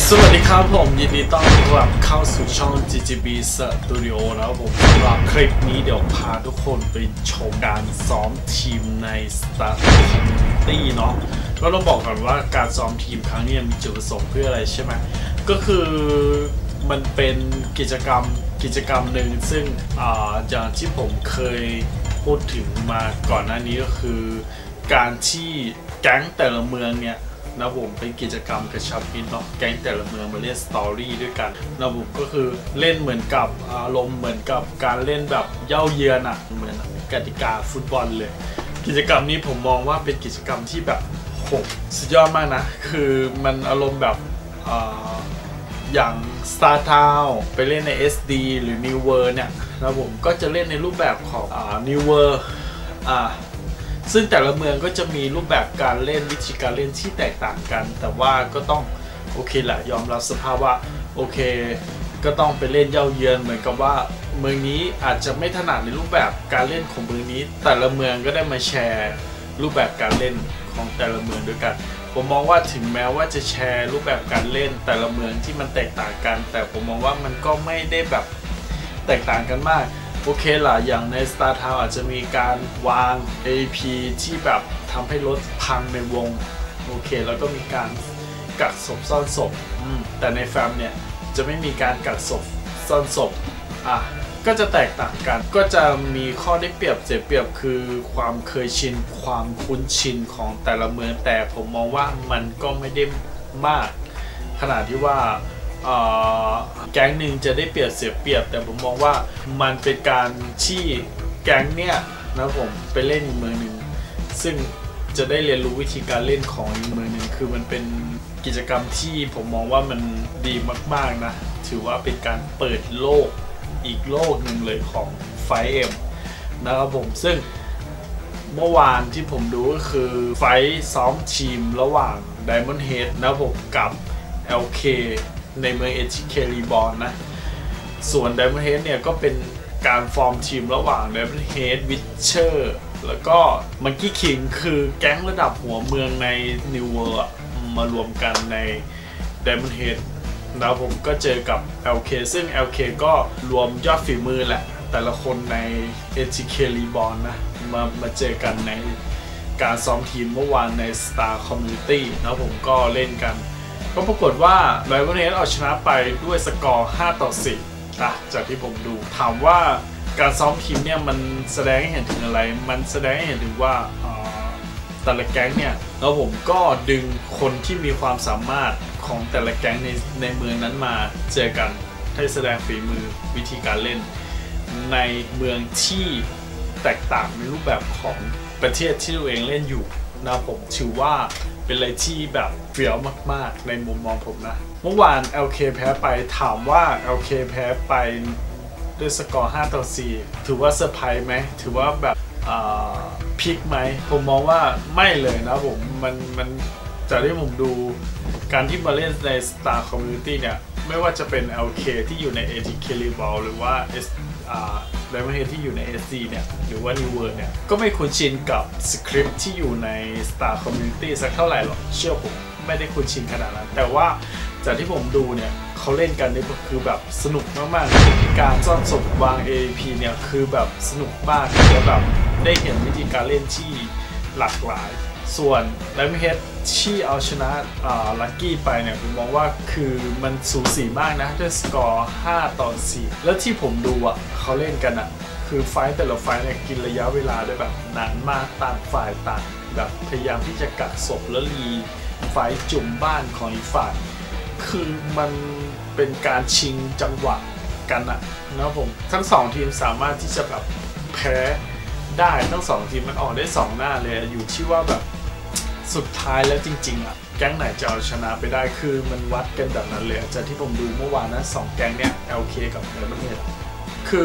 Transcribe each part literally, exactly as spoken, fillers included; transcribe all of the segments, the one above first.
สวัสดีครับผมยินดีต้อนรับเข้าสู่ช่อง จี จี บี Studio นะครับผมสำหรับคลิปนี้เดี๋ยวพาทุกคนไปชมการซ้อมทีมใน Star Community เนาะก็ต้องบอกก่อนว่าการซ้อมทีมครั้งนี้มีจุดประสงค์เพื่ออะไรใช่ไหมก็คือมันเป็นกิจกรรมกิจกรรมหนึ่งซึ่งอ่าอย่างที่ผมเคยพูดถึงมาก่อนหน้านี้ก็คือการที่แก๊งแต่ละเมืองเนี่ยนะผมเป็นกิจกรรมกระชับมิตรเนาะแก๊งแต่ละเมืองมาเล่นสตอรี่ด้วยกันนะผมก็คือเล่นเหมือนกับอารมณ์เหมือนกับการเล่นแบบเย่าเยือนอะเหมือนกติกาฟุตบอลเลยกิจกรรมนี้ผมมองว่าเป็นกิจกรรมที่แบบโหสุดยอดมากนะคือมันอารมณ์แบบอย่าง Star Town ไปเล่นใน เอส ดี หรือ New World เนี่ยนะผมก็จะเล่นในรูปแบบของอ่า New World อ่าซึ่งแต่ละเมืองก็จะมีรูปแบบการเล่นวิธีการเล่นที่แตกต่างกันแต่ว่าก็ต้องโอเคแหละยอมรับสภาพว่าโอเคก็ต้องไปเล่นเย่าเยือนเหมือนกับว่าเมืองนี้อาจจะไม่ถนัดในรูปแบบการเล่นของเมืองนี้แต่ละเมืองก็ได้มาแชร์รูปแบบการเล่นของแต่ละเมืองด้วยกันผมมองว่าถึงแม้ว่าจะแชร์รูปแบบการเล่นแต่ละเมืองที่มันแตกต่างกันแต่ผมมองว่ามันก็ไม่ได้แบบแตกต่างกันมากโอเคล่ะอย่างใน Star Town อาจจะมีการวาง เอ พี ที่แบบทำให้รถพังในวงโอเคแล้วก็มีการกักศพซ่อนศพแต่ในแฟมเนี่ยจะไม่มีการกักศพซ่อนศพอ่ะก็จะแตกต่างกันก็จะมีข้อได้เปรียบเสียเปรียบคือความเคยชินความคุ้นชินของแต่ละเมืองแต่ผมมองว่ามันก็ไม่ได้มากขนาดที่ว่าแก๊งหนึ่งจะได้เปรียบเสียเปรียบแต่ผมมองว่ามันเป็นการที่แก๊งเนี่ยนะผมไปเล่นอีกเมืองหนึ่งซึ่งจะได้เรียนรู้วิธีการเล่นของอีกเมืองหนึ่งคือมันเป็นกิจกรรมที่ผมมองว่ามันดีมากๆนะถือว่าเป็นการเปิดโลกอีกโลกหนึ่งเลยของ ไฟว์ เอ็ม นะครับผมซึ่งเมื่อวานที่ผมดูก็คือไฟท์ซ้อมทีมระหว่าง Diamond Head นะผมกับ แอล เค ในเมือง เอ ที เค Reborn นะส่วน Diamond Head เนี่ยก็เป็นการฟอร์มทีมระหว่าง Diamond Head Witcher แล้วก็ Monkey King คือแก๊งระดับหัวเมืองใน New World มารวมกันใน Diamond Head แล้วผมก็เจอกับ แอล เค ซึ่ง แอล เค ก็รวมยอดฝีมือแหละแต่ละคนใน เอ ที เค Reborn นะมามาเจอกันในการซ้อมทีมเมื่อวานใน Star Community แล้วผมก็เล่นกันก็ปรากฏว่าไลออนเฮดเอาชนะไปด้วยสกอร์ห้าต่อสี่อ่ะจากที่ผมดูถามว่าการซ้อมทีมเนี่ยมันแสดงให้เห็นถึงอะไรมันแสดงให้เห็นถึงว่าแต่ละแก๊งเนี่ยแล้วผมก็ดึงคนที่มีความสามารถของแต่ละแก๊งในในเมืองนั้นมาเจอกันให้แสดงฝีมือวิธีการเล่นในเมืองที่แตกต่างในรูปแบบของประเทศที่ตัวเองเล่นอยู่นะผมถือว่าเป็นอะไรที่แบบเฟี้ยวมากๆในมุมมองผมนะเมื่อวาน แอล เค แพ้ไปถามว่า แอล เค แพ้ไปด้วยสกอร์ห้าต่อสี่ถือว่าเซอร์ไพรส์ไหมถือว่าแบบพลิกไหมผมมองว่าไม่เลยนะผมมันมันจากที่ผมดูการที่มาเล่นใน Star Community เนี่ยไม่ว่าจะเป็น แอล เค ที่อยู่ใน เอ ที เค Reborn หรือว่า S อ่า Diamond Head ที่อยู่ใน เอส ดี เนี่ยหรือว่า New World เนี่ยก็ไม่คุ้นชินกับสคริปต์ที่อยู่ใน Star Community สักเท่าไหร่หรอกเชื่อผมไม่ได้คุ้นชินขนาดนั้นแต่ว่าจากที่ผมดูเนี่ยเขาเล่นกันนี่ก็คือแบบสนุกมากๆการซ่อนศพวาง เอ พี เนี่ยคือแบบสนุกมากและแบบได้เห็นวิธีการเล่นที่หลากหลายส่วน Diamond Head ที่เอาชนะลัคกี้ไปเนี่ยผมมองว่าคือมันสูสีมากนะด้วยสกอร์ห้าต่อสี่แล้วที่ผมดูอ่ะเขาเล่นกันอ่ะคือไฟต์แต่ละไฟต์เนี่ยกินระยะเวลาได้แบบนานมากต่างฝ่ายต่างแบบพยายามที่จะกักศพแล้วรีไฟต์จุ่มบ้านของอีกฝ่ายคือมันเป็นการชิงจังหวะกันอะนะผมทั้งสองทีมสามารถที่จะแบบแพ้ได้ทั้งสองทีมมันออกได้สองหน้าเลยอยู่ที่ว่าแบบสุดท้ายแล้วจริงๆอะแก๊งไหนจะเอาชนะไปได้คือมันวัดกันแบบนั้นเลยจากที่ผมดูเมื่อวานนะสองแก๊งเนี่ย แอล เค กับ Diamond Head คือ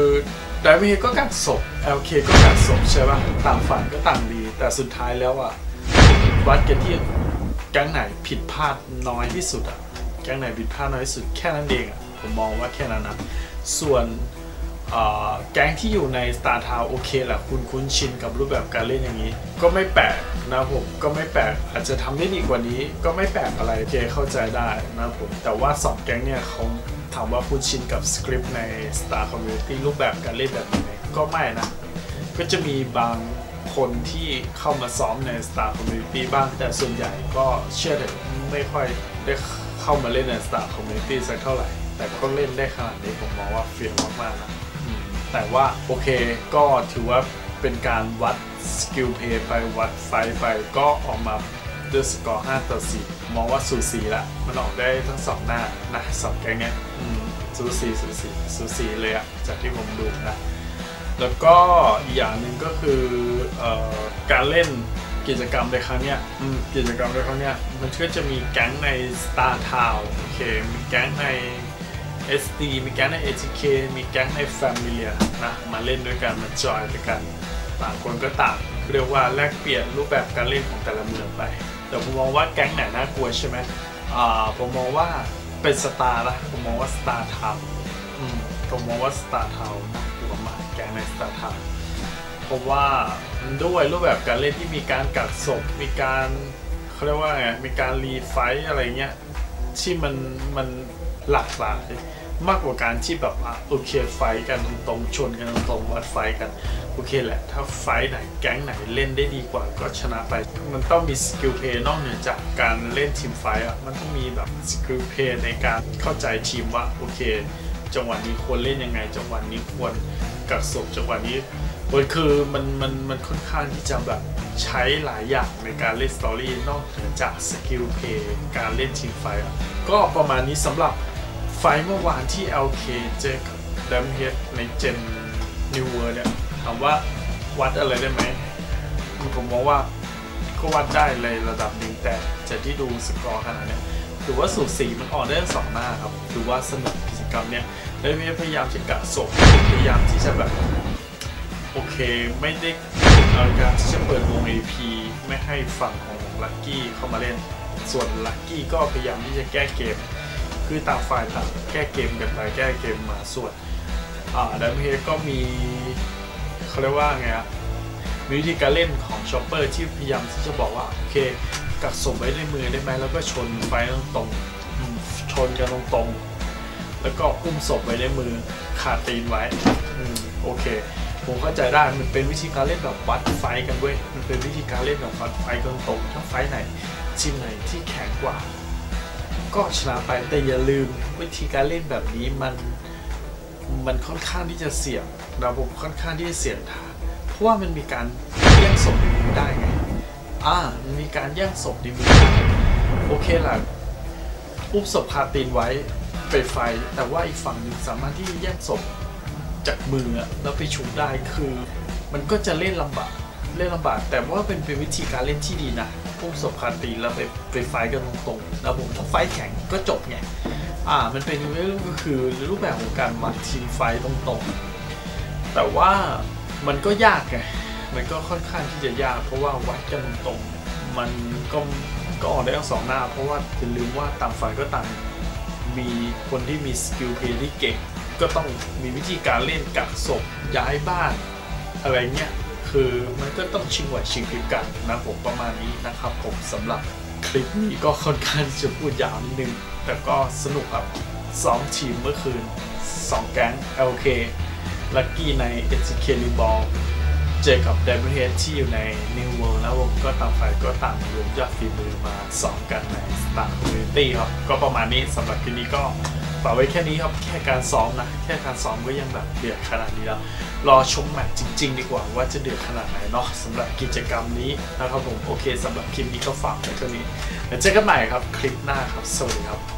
Diamond Head ก็กักศพ แอล เค ก็กักศพใช่ป่ะต่างฝ่ายก็ต่างดีแต่สุดท้ายแล้วอะวัดกันที่แก๊งไหนผิดพลาดน้อยที่สุดอะแก๊งไหนผิดพลาดน้อยที่สุดแค่นั้นเองอะผมมองว่าแค่นั้นนะส่วนแก๊งที่อยู่ใน Star Town โอเคแหละคุณคุ้นชินกับรูปแบบการเล่นอย่างนี้ก็ไม่แปลกนะผมก็ไม่แปลกอาจจะทำได้ดีกว่านี้ก็ไม่แปลกอะไรโอเคเข้าใจได้นะผมแต่ว่าสองแก๊งเนี่ยเขาถามว่าคุ้นชินกับสคริปต์ใน Star Community รูปแบบการเล่นแบบนี้ก็ไม่นะก็จะมีบางคนที่เข้ามาซ้อมใน Star Community บ้างแต่ส่วนใหญ่ก็เชื่อเถอะไม่ค่อยได้เข้ามาเล่นใน Star Community สักเท่าไหร่แต่ก็เล่นได้ขนาดนี้ผมมองว่าเฟี้ยวมากๆนะแต่ว่าโอเคก็ถือว่าเป็นการวัดสกิลเพย์ไปวัดไฟไปก็ออกมาด้วยสกอร์ห้าต่อสี่มองว่าสูสีละมันออกได้ทั้งสองหน้านะสองแก๊งเนี้ยสูสีสูสีสูสีเลยอะจากที่ผมดูนะแล้วก็อีกอย่างหนึ่งก็คือเอ่อการเล่นกิจกรรมในครั้งเนี้ยกิจกรรมในครั้งเนี้ยมันก็จะมีแก๊งใน Star Town โอเคมีแก๊งใน เอส ดี มีแก๊งใน เอ ที เค มีแก๊งใน Familia นะมาเล่นด้วยกันมาจอยด้วยกันต่างคนก็ต่างเรียกว่าแลกเปลี่ยนรูปแบบการเล่นของแต่ละเมืองไปแต่ผมมองว่าแก๊งไหนน่ากลัวใช่ไหมอ่าผมมองว่าเป็นสตาร์นะผมมองว่า Star Town อืมผมมองว่า Star Town น่ากลัวมากแก๊งใน Star Town เพราะว่าด้วยรูปแบบการเล่นที่มีการกักศพมีการเขาเรียกว่าไงมีการรีไฟท์อะไรเงี้ยที่มันมันหลากหลายมากกว่าการที่แบบโอเคไฟกันตรงๆชนกันตรงๆวัดไฟกันโอเคแหละถ้าไฟไหนแก๊งไหนเล่นได้ดีกว่าก็ชนะไปมันต้องมีสกิลเพย์นอกเหนือจากการเล่นทีมไฟอ่ะมันต้องมีแบบสกิลเพย์ในการเข้าใจทีมว่าโอเคจังหวะนี้ควรเล่นยังไงจังหวะนี้ควรกักศพจังหวะนี้มันคือมันมันมันค่อนข้างที่จะแบบใช้หลายอย่างในการเล่นสตอรี่นอกเหนือจากสกิลเพย์การเล่นทีมไฟอ่ะก็ประมาณนี้สำหรับไฟเมื่อวานที่ แอล เค เจอกับ Diamond Head ในเจน New World เนี่ยถามว่าวัดอะไรได้ไหมผมมองว่าก็วัดได้เลยระดับหนึ่งแต่จากที่ดูสกอร์ขนาดนี้ถือว่าสูสีมันออกได้ทั้งสองหน้าครับถือว่าสนุกกิจกรรมเนี่ยDiamond Headพยายามจะกะศพพยายามที่จะแบบโอเคไม่ได้เอาการที่จะเปิดวง เอ พี ไม่ให้ฝั่งของลัคกี้เข้ามาเล่นส่วนลัคกี้ก็พยายามที่จะแก้เกมคือต่างฝ่ายต่างแก้เกมกันไปแก้เกมมาส่วนอ่าDiamond Headก็มีเขาเรียกว่าไงอะมีวิธีการเล่นของช็อปเปอร์ที่พยายามที่จะบอกว่าโอเคกักศพไว้ในมือได้ไหมแล้วก็ชนไฟตรงๆชนกันตรงๆแล้วก็อุ้มศพไว้ในมือขาดตีนไว้อืมโอเคผมเข้าใจได้มันเป็นวิธีการเล่นแบบวัดไฟกันเว้ยมันเป็นวิธีการเล่นแบบวัดไฟกันตรงถ้าไฟไหนทีมไหนที่แข็งกว่าก็ชนะไปแต่อย่าลืมวิธีการเล่นแบบนี้มันมันค่อนข้างที่จะเสี่ยงระบบค่อนข้างที่จะเสี่ยงทางเพราะว่ามันมีการแย่งศพในมือได้ไงอ่ามันมีการแย่งศพในมือได้โอเคล่ะอุ้มศพคาตีนไว้ไปไฟแต่ว่าอีกฝั่งหนึ่งสามารถที่จะแย่งศพจากมือแล้วไปชุบได้คือมันก็จะเล่นลำบากเล่นลำบากแต่ว่าเป็นเป็นวิธีการเล่นที่ดีนะพุ่งศพคาตีแล้วไปไปไฟกันตรงๆแล้วผมถ้าไฟแข่งก็จบไงอ่ามันเป็นเรื่องก็คือรูปแบบของการวัดทีมไฟตรงๆแต่ว่ามันก็ยากไงมันก็ค่อนข้างที่จะยากเพราะว่าวัดกันตรงๆมันก็ก็ออกได้ทั้งสองหน้าเพราะว่าอย่าลืมว่าต่างฝ่ายก็ต่างมีคนที่มีสกิลเพลย์ที่เก่งก็ต้องมีวิธีการเล่นกักศพย้ายบ้านอะไรเงี้ยคือมันก็ต้องชิงไหวชิงพริบกันนะผมประมาณนี้นะครับผมสำหรับคลิปนี้ก็ค่อนข้างจะพูดยาวนิดนึงแต่ก็สนุกครับสองทีมเมื่อคืนสองแก๊ง แอล เค ลัคกี้ใน เอ ที เค รีบอลเจอกับ Diamond Head ที่อยู่ใน New World แล้วผมก็ต่างฝ่ายก็ต่างรวมยอดฝีมือมาสองกันใน Star Community ครับก็ประมาณนี้สำหรับคลิปนี้ก็ฝากไว้แค่นี้ครับแค่การซ้อมนะแค่การซ้อมก็ยังแบบเดือดขนาดนี้แล้วรอชมแมตช์จริงๆดีกว่าว่าจะเดือดขนาดไหนเนาะสำหรับกิจกรรมนี้นะครับผมโอเคสำหรับคลิปนี้ก็ฝากไว้เท่านี้แล้วเจอกันใหม่ครับคลิปหน้าครับสวัสดีครับ